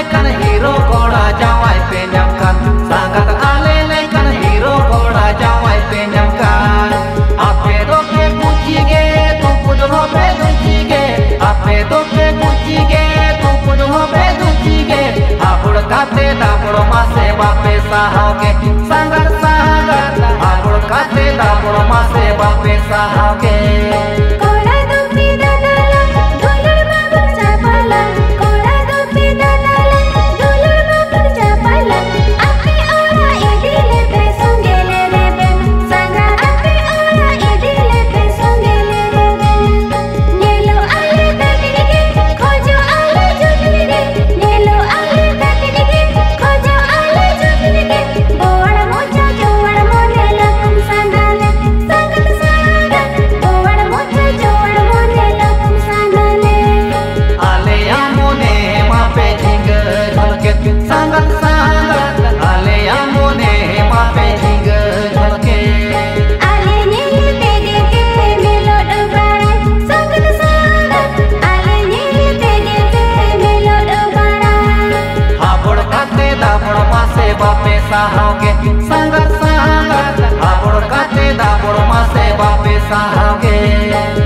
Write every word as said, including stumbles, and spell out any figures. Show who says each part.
Speaker 1: लेकन हीरो कोड़ा जावाई पे नमकान संगत आले लेकन हीरो कोड़ा जावाई पे नमकान आपे दो पे पूछी गे तू खुद हो पे दूची गे आपे दो पे पूछी गे तू खुद हो पे दूची गे आबुड़ काते दाबुड़ मासे बापे साहोगे संगत संगत आबुड़ काते दाबुड़ मासे बापे साहोगे संगत संगत आले आमोने मापे झिंग झलके
Speaker 2: आले नील तेगे के मेलो डबाड़ा संगत संगत आले नील तेगे के मेलो डबाड़ा
Speaker 1: हाबुड़ काते दाबुड़ मासे बापे साहोगे संगत संगत हाबुड़ काते दाबुड़ मासे बापे साहोगे।